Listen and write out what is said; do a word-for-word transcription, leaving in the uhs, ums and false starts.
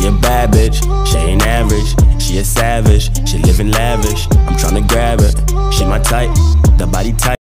She a bad bitch, she ain't average. She a savage, she living lavish. I'm tryna grab her, she my type, the body type.